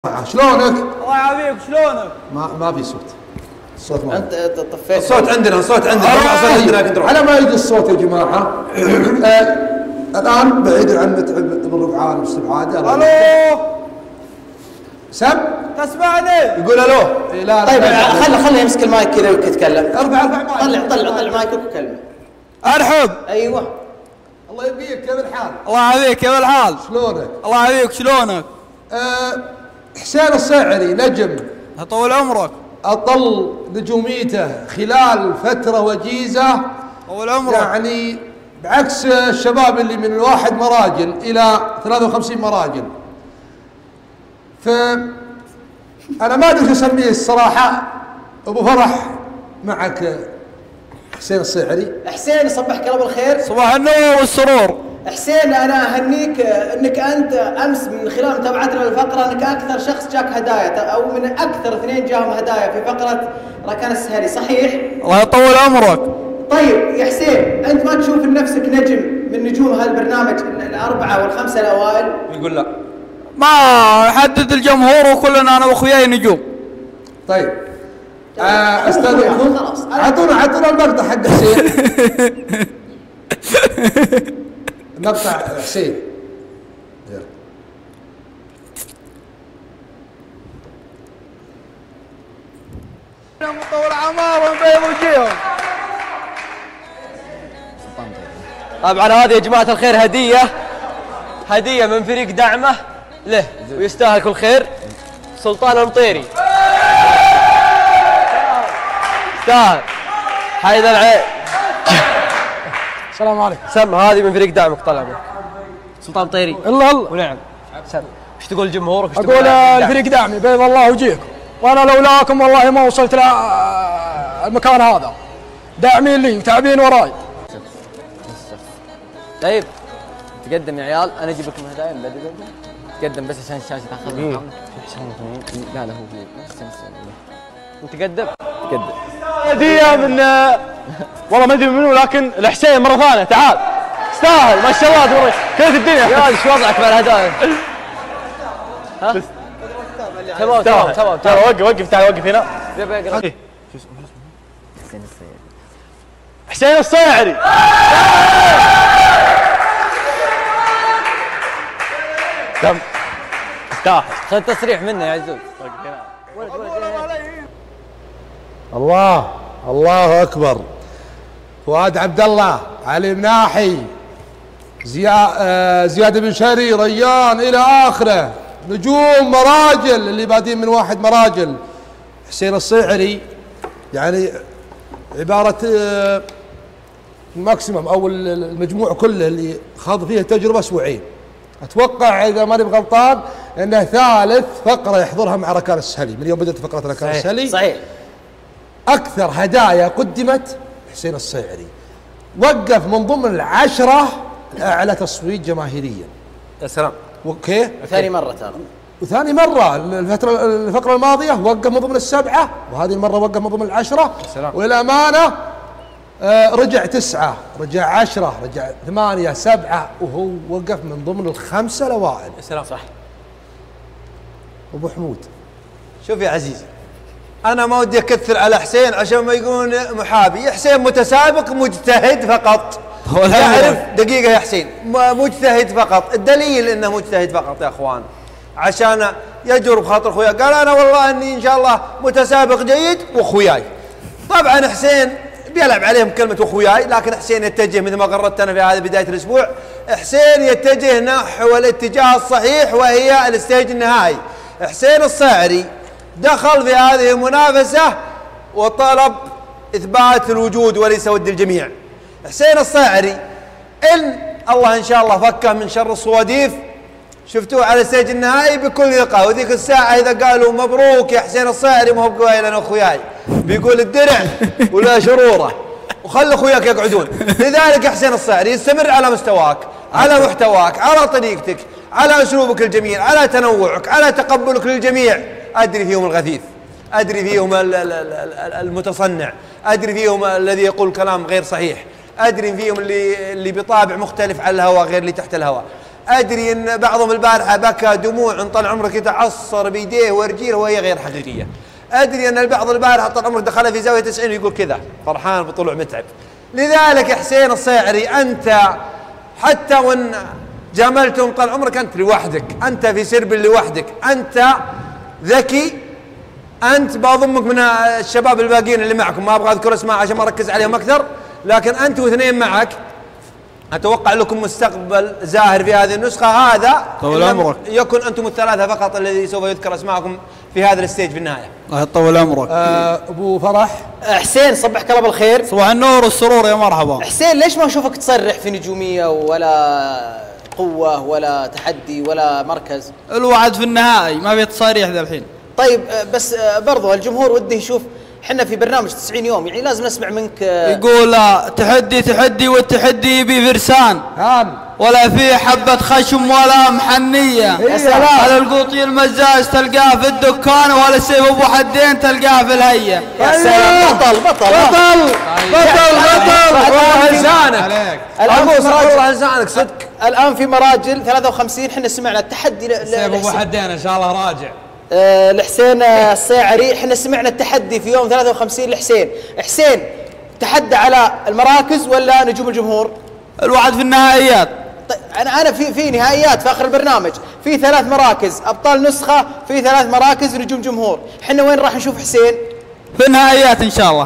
شلونك؟ الله يعافيك شلونك؟ ما في صوت. الصوت ما انت طفيت الصوت عندنا الصوت عندنا على ما يجي الصوت يا جماعه. الان بعيد عن متعب بن ربعان واستبعاده. الو سم تسمعني؟ يقول الو. لا طيب خله يمسك المايك كذا ويتكلم. ارفع مايك. طلع مايك وكلمه. ارحب. ايوه الله يبقيك، كيف الحال؟ الله يعافيك كيف الحال؟ شلونك؟ الله يعافيك شلونك؟ حسين الصاعري نجم طول عمرك. أطل نجوميته خلال فترة وجيزة. طول عمرك. يعني بعكس الشباب اللي من 1 مراجل إلى 53 مراجل. فأنا ما أدري شو أسميه الصراحة. أبو فرح معك حسين الصاعري. حسين صبحك الله بالخير. صباح النور والسرور. حسين انا اهنيك انك انت امس من خلال متابعتنا للفقره انك اكثر شخص جاك هدايا او من اكثر 2 جاهم هدايا في فقره ركان السهري، صحيح؟ الله يطول عمرك. طيب يا حسين، انت ما تشوف نفسك نجم من نجوم هالبرنامج ال4 وال5 الاوائل؟ يقول لا. ما يحدد الجمهور وكلنا انا واخوياي نجوم. طيب استاذنكم اعطونا المقطع حق حسين. مقطع حسين. مطول عمارهم بيض وجيهم. طبعا هذه يا جماعة الخير هدية من فريق دعمه له ويستاهل كل خير. سلطان المطيري يستاهل. حيدر العين. السلام عليكم. سم هذه من فريق دعمك طلع بك سلطان المطيري. الله ونعم سم. ايش تقول لجمهورك؟ اقول الفريق دعمي بيض الله وجيهكم، وانا لولاكم والله ما وصلت المكان هذا. داعمين لي وتعبين وراي. طيب تقدم يا عيال، انا اجيب لكم هدايا من بدري. تقدم بس عشان الشاشه تاخذها. لا هو في انت قدم هديه من والله ما ادري منو، لكن الحسين مره ثانيه. تعال استاهل ما شاء الله تبارك كيف الدنيا يا ايش وضعك مع الهدايا؟ ها تمام ترى وقف تعال وقف هنا. حسين الصاعري. تم استاهل. خذ تصريح منه يا عزوز. الله اكبر. فؤاد عبد الله، علي مناحي، زياد بن شري، ريان الى اخره، نجوم مراجل اللي بادين من 1 مراجل. حسين الصاعري يعني عباره الماكسيمم او المجموع كله اللي خاض فيه تجربه اسبوعين. اتوقع اذا ماني بغلطان انه ثالث فقره يحضرها مع ركان السهلي من يوم بدات فقره ركان السهلي. صحيح. اكثر هدايا قدمت حسين الصاعري، وقف من ضمن ال10 الاعلى تصويت جماهيريا. يا سلام. اوكي. ثاني مره ترى. وثاني مره الفقره الماضيه وقف من ضمن ال7، وهذه المره وقف من ضمن ال10. وللامانه رجع 9، رجع 10، رجع 8، 7، وهو وقف من ضمن ال5 الاوائل. يا سلام. صح. ابو حمود، شوف يا عزيزي، أنا ما ودي أكثر على حسين عشان ما يقولون محابي. حسين متسابق مجتهد فقط. يعرف دقيقة يا حسين، مجتهد فقط. الدليل إنه مجتهد فقط يا أخوان، عشان يجر بخاطر أخويا. قال أنا والله إني إن شاء الله متسابق جيد وأخوياي. طبعا حسين بيلعب عليهم كلمة أخوياي، لكن حسين يتجه مثل ما قررت أنا في هذه بداية الأسبوع. حسين يتجه نحو الاتجاه الصحيح وهي الستيج النهائي. حسين الصاعري دخل في هذه المنافسة وطلب إثبات الوجود وليس ود الجميع. حسين الصاعري إن الله إن شاء الله فكه من شر الصواديف، شفتوه على الستيج النهائي بكل ثقة. وذيك الساعة إذا قالوا مبروك يا حسين الصاعري ما هو بقوي لنا أخوياي، بيقول الدرع ولا شروره وخلي أخوياك يقعدون. لذلك حسين الصاعري استمر على مستواك، على محتواك، على طريقتك، على أسلوبك الجميل، على تنوعك، على تقبلك للجميع. أدري فيهم الغثيث، أدري فيهم المتصنع، أدري فيهم الذي يقول كلام غير صحيح، أدري فيهم اللي بطابع مختلف على الهواء غير اللي تحت الهواء. ادري ان بعضهم البارحه بكى دموع طال عمرك يتعصر بيديه ورجيله وهي غير حقيقيه. ادري ان البعض البارحه طال عمرك دخلها في زاويه 90 ويقول كذا فرحان بطلوع متعب. لذلك حسين الصيعري انت حتى وان جاملتهم طال عمرك انت لوحدك، انت في سرب لوحدك، انت ذكي، انت بضمك من الشباب الباقيين اللي معكم، ما ابغى اذكر اسماء عشان ما اركز عليهم اكثر، لكن انت واثنين معك اتوقع لكم مستقبل زاهر في هذه النسخه. هذا طول عمرك يكن انتم الثلاثه فقط الذي سوف يذكر اسماءكم في هذا الستيج في النهايه. الله يطول عمرك. ابو فرح. حسين صبحك الله بالخير. صباح النور والسرور يا مرحبا. حسين ليش ما اشوفك تصرح في نجوميه ولا قوه ولا تحدي ولا مركز؟ الوعد في النهائي ما في تصاريح ذا الحين. طيب بس برضو الجمهور وده يشوف، احنا في برنامج 90 يوم يعني لازم نسمع منك. يقول تحدي والتحدي يبي فرسان ولا في حبة خشم ولا محنية. يا سلام. على القوطي المزاج تلقاه في الدكان ولا السيف ابو حدين تلقاه في الهية. يا سلام. بطل والله لسانك والله لسانك صدق. الان في مراجل 53 احنا سمعنا التحدي السيف ابو حدين ان شاء الله راجع لحسين الصيعري. احنا سمعنا التحدي في يوم 53 لحسين. حسين تحدى على المراكز ولا نجوم الجمهور؟ الوعد في النهائيات. طيب انا في نهائيات في اخر البرنامج في 3 مراكز ابطال نسخه، في 3 مراكز نجوم جمهور. احنا وين راح نشوف حسين؟ في النهائيات ان شاء الله.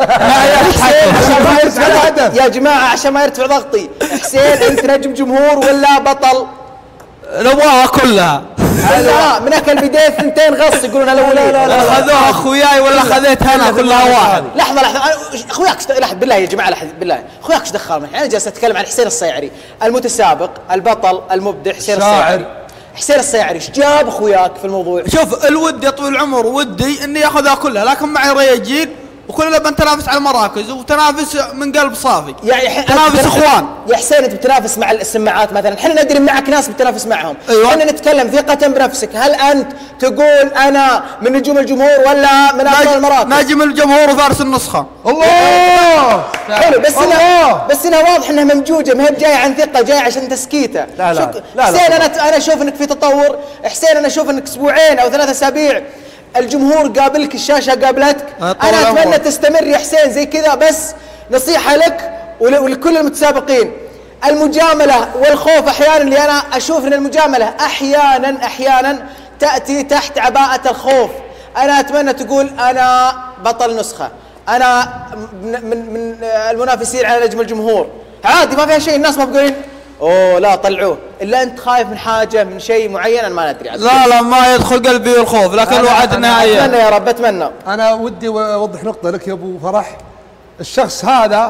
حسين يا جماعه عشان ما يرتفع ضغطي، حسين انت نجم جمهور ولا بطل؟ نبغاها كلها. لا من اكل البدايه 2 غص يقولون الاولين. لا خذوها اخوياي ولا خذيتها انا كلها واحد. لحظه اخوياك لحظه بالله يا جماعه لحظه بالله اخوياك ايش دخل؟ انا جالس اتكلم عن حسين الصيعري المتسابق البطل المبدع حسين الصيعري. حسين الصيعري ايش جاب اخوياك في الموضوع؟ شوف الود يا طويل العمر ودي اني ياخذها كلها، لكن معي رياجيل وكلنا بنتنافس على المراكز وتنافس من قلب صافي، يعني تنافس اخوان. يا حسين انت بتنافس مع السماعات مثلا، احنا ندري معك ناس بتنافس معهم. أيوة. احنا نتكلم ثقة بنفسك، هل انت تقول انا من نجوم الجمهور ولا من ابطال المراكز؟ نجم الجمهور وفارس النسخة. الله حلو. بس هنا واضح انها ممجوجة، ما هي جاية عن ثقة، جاية عشان تسكيته. لا حسين انا اشوف انك في تطور. حسين انا اشوف انك اسبوعين او 3 اسابيع الجمهور قابلك، الشاشة قابلتك. أنا أتمنى تستمر يا حسين زي كذا. بس نصيحة لك ولكل المتسابقين، المجاملة والخوف أحيانا، اللي أنا أشوف أن المجاملة أحيانا تأتي تحت عباءة الخوف. أنا أتمنى تقول أنا بطل نسخة، أنا من المنافسين على نجم الجمهور، عادي ما فيها شيء. الناس ما بيقولين اوه لا طلعوه، الا انت خايف من حاجه من شيء معين انا ما ندري عنه. لا ما يدخل قلبي الخوف، لكن الوعد النهائي. اتمنى يا رب اتمنى. انا ودي اوضح نقطه لك يا ابو فرح. الشخص هذا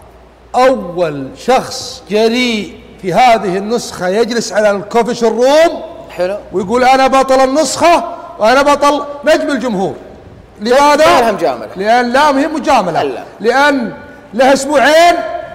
اول شخص جريء في هذه النسخه يجلس على الكوفيش الروم حلو ويقول انا بطل النسخه وانا بطل نجم الجمهور. لماذا؟ لها مجامله. لان لا ما هي مجامله، لان له اسبوعين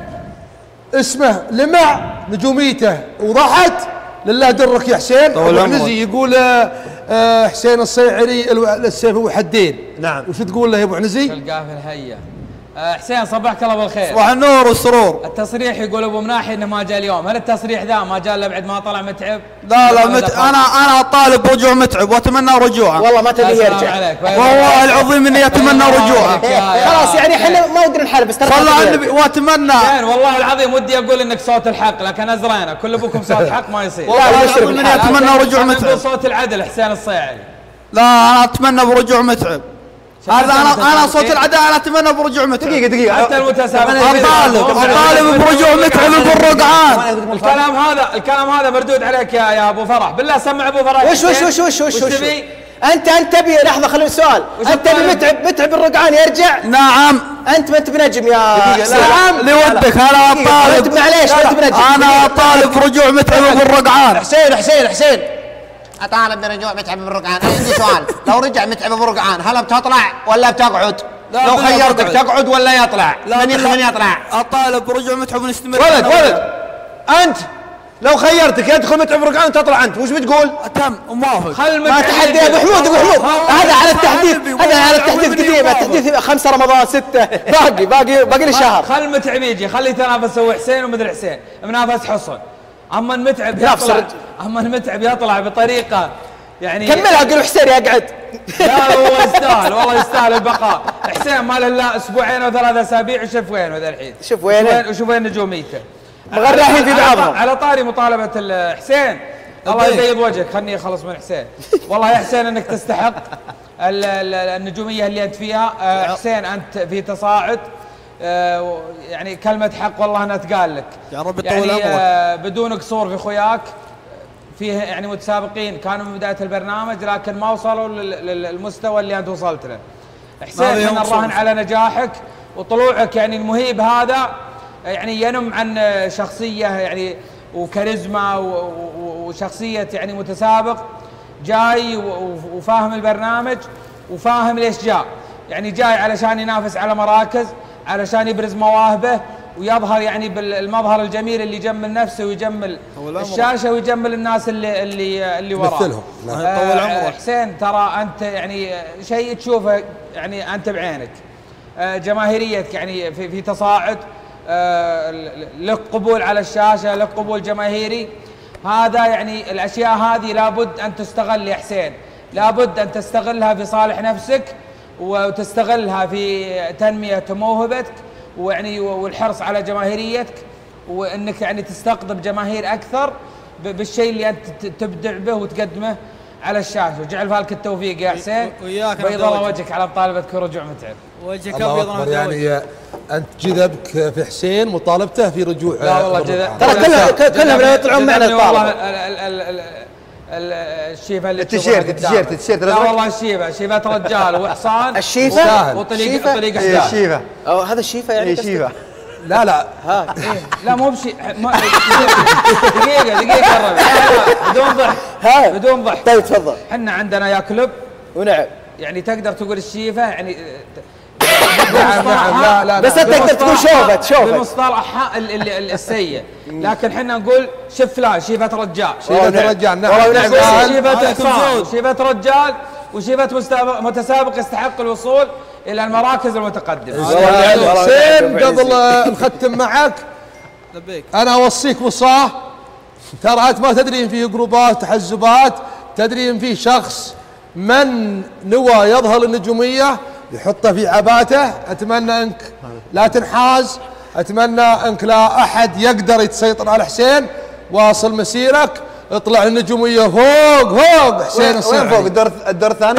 اسمه لمع نجوميته وضحت. لله درك يا حسين. العنزي يقول حسين الصيعري السيف ابو حدين. نعم. وش تقول له يا ابو عنزي؟ تلقاه في الهية. حسين صبحك الله بالخير. صباح النور والسرور. التصريح يقول ابو مناحي انه ما جاء اليوم، هل التصريح ذا ما جاء الا بعد ما طلع متعب؟ لا انا طالب رجوع متعب واتمنى رجوعه. والله ما تبي يرجع. والله العظيم اني اتمنى رجوعه. خلاص يعني احنا ما ودنا نحارب بس صلى على النبي واتمنى. والله العظيم ودي اقول انك صوت الحق، لكن ازرينا كل ابوكم صوت حق ما يصير. والله اني اتمنى رجوع متعب. صوت العدل حسين الصيعري. لا انا اتمنى برجوع متعب. هذا انا صوت العداء. انا اتمنى برجوع متعب. دقيقه حتى المتسابقين اطالب برجوع متعب بالرقعان. الكلام هذا مردود عليك يا ابو فرح. بالله سمع ابو فرح. وش تبي؟ انت تبي لحظه خليني سؤال. انت تبي متعب الرقعان يرجع؟ نعم. انت ما انت بنجم يا نعم لودك. انا اطالب. معليش ما انت بنجم. انا اطالب برجوع متعب بالرقعان. حسين اطالب برجوع متعب بالرقعان. انا عندي سؤال، لو رجع متعب بالرقعان هل بتطلع ولا بتقعد؟ لو خيرتك تقعد ولا يطلع؟ من يطلع؟ اطالب برجوع متعب ونستمر. ولد انت لو خيرتك يدخل متعب بالرقعان وتطلع انت، وش بتقول؟ تم موافق. ما تحدي يا ابو حمود. هذا على التحديث، هذا على التحديث قديم. التحديث 5 رمضان 6 باقي لي شهر. خل متعب يجي، خلي تنافس هو حسين ومدري حسين، منافس حصن. اما المتعب يطلع بطريقه يعني كملها قول حسين يقعد. لا هو يستاهل والله يستاهل البقاء. حسين ما له الا اسبوعين او 3 اسابيع وشوف وينه ذا الحين. شوف وينه وشوف وين نجوميته مغرحين في بعضهم. على طاري مطالبه حسين الله يبيض وجهك خلني اخلص من حسين. والله يا حسين انك تستحق النجوميه اللي انت فيها. حسين انت في تصاعد يعني كلمه حق والله انها تقال لك يا رب يطول عمرك. بدون قصور في خوياك فيه يعني متسابقين كانوا من بدايه البرنامج لكن ما وصلوا للمستوى اللي انت وصلت له. حسين احنا نراهن على نجاحك وطلوعك يعني المهيب هذا يعني ينم عن شخصيه يعني وكاريزما وشخصيه يعني متسابق جاي وفاهم البرنامج وفاهم ليش جاء. يعني جاي علشان ينافس على مراكز علشان يبرز مواهبه ويظهر يعني بالمظهر الجميل اللي يجمل نفسه ويجمل الشاشه ويجمل الناس اللي وراه. مثلهم. طول عمرك. حسين ترى انت يعني شيء تشوفه يعني انت بعينك. جماهيريتك يعني في تصاعد. لك قبول على الشاشه لك قبول جماهيري. هذا يعني الاشياء هذه لابد ان تستغل يا حسين. لابد ان تستغلها في صالح نفسك وتستغلها في تنميه موهبتك ويعني والحرص على جماهيريتك وانك يعني تستقطب جماهير اكثر بالشيء اللي انت تبدع به وتقدمه على الشاشه. وجعل فالك التوفيق يا حسين. بيض الله وجهك على مطالبتك ورجوع متعب. وجهك ابيض الله يعني انت جذبك في حسين مطالبته في رجوع. لا والله جذب ترى كلهم يطلعون معنا الطالب. الشيفه اللي التيشيرت لا والله شيفات رجال وحصان الشيفه وطريقه الشيفه هذا الشيفه يعني شيفه لا لا مو بشيء دقيقه بدون ضحك طيب تفضل. احنا عندنا يا كلوب ونعم يعني تقدر تقول الشيفه يعني نعم لا بس انت تقدر تقول شوفت بمصطلح السيء لكن احنا نقول شوف فلان شيفه رجال. شيفه رجال نعم. شيفه حصان شيفه رجال وشيفه متسابق يستحق الوصول الى المراكز المتقدمه. حسين قبل نختم معك انا اوصيك وصاه. ترى انت ما تدري ان في جروبات تحزبات تدري ان في شخص من نوى يظهر النجوميه يحطه في عباته. اتمنى انك لا تنحاز. اتمنى انك لا احد يقدر يتسيطر على حسين. واصل مسيرك اطلع النجوميه فوق حسين وين فوق الدور الثاني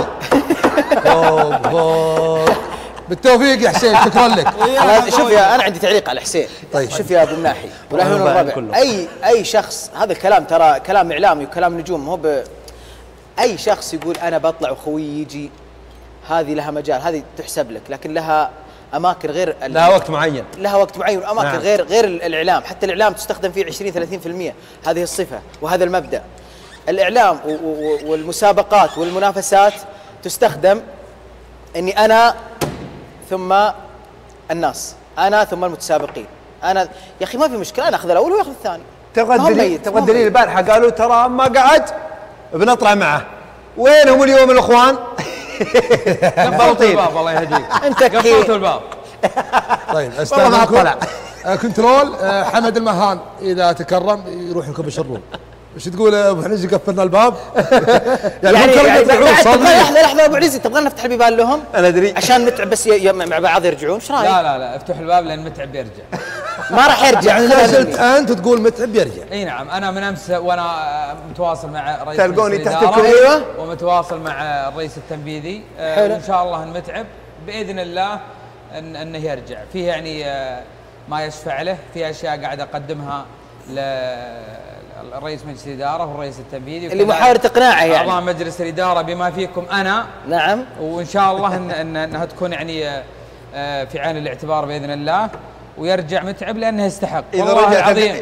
فوق بالتوفيق يا حسين. شكرا لك. شوف يا انا عندي تعليق على حسين. طيب شوف يا ابو مناحي ولا هو الربع اي شخص هذا الكلام ترى كلام اعلامي وكلام نجوم مو اي شخص يقول انا بطلع وخوي يجي هذه لها مجال هذه تحسب لك لكن لها اماكن غير لها وقت معين واماكن نعم. غير الاعلام. حتى الاعلام تستخدم فيه 20-30%. هذه الصفه وهذا المبدا. الاعلام والمسابقات والمنافسات تستخدم اني انا ثم الناس انا ثم المتسابقين. انا يا اخي ما في مشكله انا اخذ الاول وياخذ الثاني. تبغى الدليل البارحه قالوا ترى اما قعد بنطلع معه. وينهم اليوم الاخوان؟ قفلت الباب الله يهديك. انت قفلت الباب. طيب استاذنكم كنترول حمد المهان اذا تكرم يروح لكم يشرون. وش تقول ابو حنيجي قفلنا الباب؟ يعني لحظه ابو عزيز تبغى نفتح البيبان لهم؟ انا ادري عشان متعب بس مع بعض يرجعون. ايش رايك؟ لا افتح الباب لان متعب يرجع. ما راح يرجع. يعني لازلت انت تقول متعب يرجع. اي نعم انا من امس وانا متواصل مع رئيس تلقوني تحت ايوه ومتواصل مع الرئيس التنفيذي. وان شاء الله المتعب باذن الله انه يرجع. فيه يعني ما يشفع له في اشياء قاعد اقدمها للرئيس مجلس الاداره والرئيس التنفيذي اللي محاولة اقناعه يعني اعضاء مجلس الاداره بما فيكم انا. نعم. وان شاء الله انها تكون يعني في عين الاعتبار باذن الله ويرجع متعب لانه يستحق. والله العظيم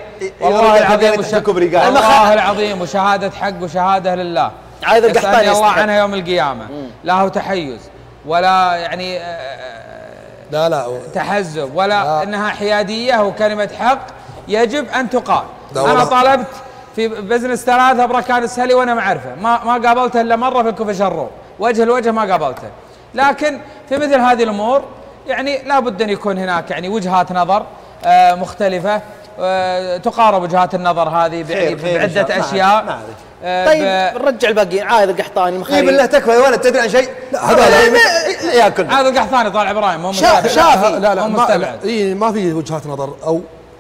والله العظيم وشهاده حق وشهاده لله. عايز القحطاني الله عنها يوم القيامه. لا هو تحيز ولا يعني لا تحزب ولا انها حياديه وكلمه حق يجب ان تقال. انا طالبت في بزنس 3 بركان السهلي وانا معرفه ما قابلته الا مره في الكوفي شرو وجه لوجه ما قابلته. لكن في مثل هذه الامور يعني لابد ان يكون هناك يعني وجهات نظر مختلفه تقارب وجهات النظر هذه بعده اشياء. طيب نرجع الباقيين. عايد القحطاني مخير. اي بالله تكفى يا ولد، تدري عن شيء؟ لا هذا ياكل. عايد القحطاني طالع ابراهيم مو شافي. لا ما في وجهات نظر او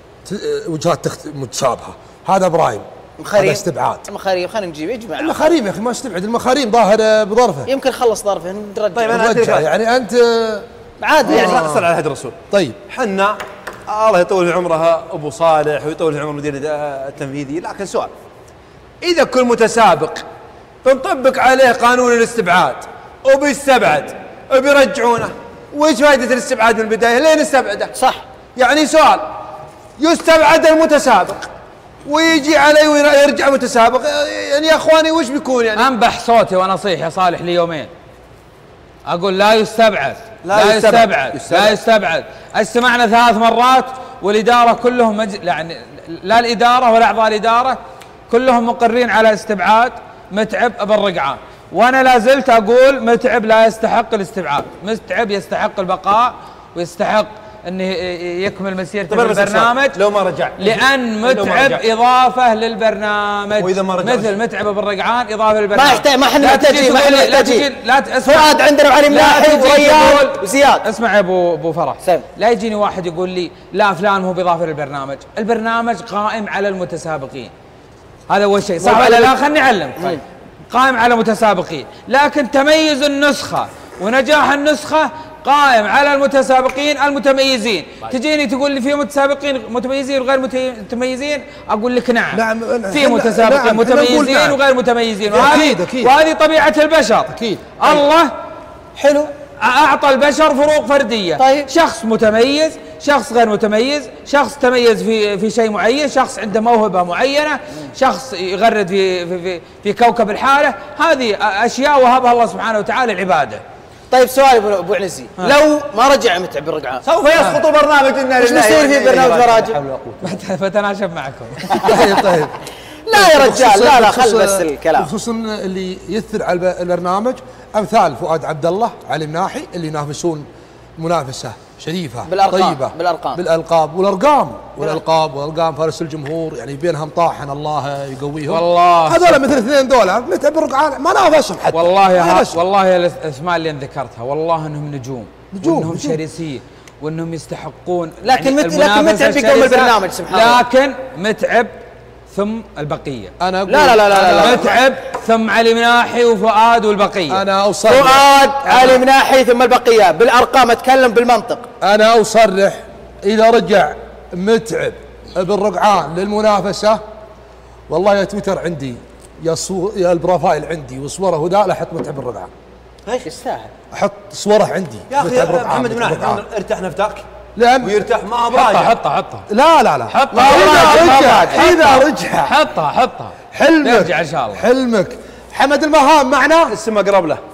وجهات متشابهه. هذا ابراهيم مخاريم. هذا استبعاد. المخاريم خلينا نجيب يجمع المخاريم يا اخي ما استبعد المخاريم ظاهر بظرفه. يمكن خلص ظرفه نرجع. طيب انا ارجع يعني انت عادي يعني صل على هدي الرسول. طيب حنا الله يطول في عمرها ابو صالح ويطول في عمر المدير التنفيذي، لكن سؤال اذا كل متسابق بنطبق عليه قانون الاستبعاد وبيستبعد وبيرجعونه، وش فائده الاستبعاد من البدايه؟ ليه نستبعده؟ صح. يعني سؤال يستبعد المتسابق ويجي عليه ويرجع متسابق، يعني يا اخواني وش بيكون يعني؟ انبح صوتي وانا اصيح يا صالح لي يومين اقول لا يستبعد لا يستبعد لا يستبعد. استمعنا 3 مرات والاداره كلهم يعني لا الاداره ولا اعضاء الاداره كلهم مقرين على استبعاد متعب ابن رقعان، وانا لا زلت اقول متعب لا يستحق الاستبعاد، متعب يستحق البقاء ويستحق انه يكمل مسيرته بالبرنامج لو ما رجع، لان متعب اضافه للبرنامج. واذا ما رجع مثل متعب بن رقعان اضافه للبرنامج. ما يحتاج، ما احنا محتاجين، ما احنا محتاجين. لا فؤاد عندنا وعلي ملاحي وريان وزياد. اسمع يا ابو فرح، لا يجيني واحد يقول لي لا فلان هو باضافه للبرنامج، البرنامج قائم على المتسابقين، هذا اول شيء. صح ولا لا؟ خلني اعلمك. طيب قائم على متسابقين، لكن تميز النسخه ونجاح النسخه قائم على المتسابقين المتميزين. تجيني تقول لي في متسابقين متميزين وغير متميزين، اقول لك نعم في متسابقين متميزين وغير متميزين، وهذه طبيعة البشر. أكيد. الله حلو أعطى البشر فروق فردية. طيب. شخص متميز، شخص غير متميز، شخص تميز في شيء معين، شخص عنده موهبة معينة، شخص يغرد في كوكب الحالة. هذه أشياء وهبها الله سبحانه وتعالى العبادة. طيب سؤال ابو عنزي، لو ما رجع متعب الرقعان سوف يسقط برنامج النار. ايش بيصير في برنامج مراجع؟ فتناشب معكم. طيب لا يا رجال، لا خل بس الكلام. خصوصا اللي يثر على البرنامج امثال فؤاد عبد الله، علي مناحي، اللي ينافسون منافسه شريفه طيبه بالالقاب والارقام فارس الجمهور، يعني بينهم طاحن الله يقويهم. والله هذول مثل الاثنين دول متعب الرقعان ما نافسهم حتى. والله الاسماء اللي ذكرتها والله انهم نجوم وانهم شرسين وانهم يستحقون. لكن متعب بيقوم البرنامج سبحان لكن متعب ثم البقيه. انا أقول لا متعب ثم علي مناحي وفؤاد والبقيه. انا اصرح فؤاد علي مناحي ثم البقيه بالارقام، اتكلم بالمنطق. انا اصرح اذا رجع متعب بن رقعان للمنافسه، والله يا تويتر عندي يا البروفايل عندي وصوره هدى احط متعب بن رقعان. ايش يستاهل؟ احط صوره عندي يا اخي محمد مناحي ارتاح نفتاك لأن ويرتاح ما براجع. حطها لا حطها إذا رجع حطها حلمك يرجع ان شاء الله. حلمك. حمد المهام معنا السما قرب له.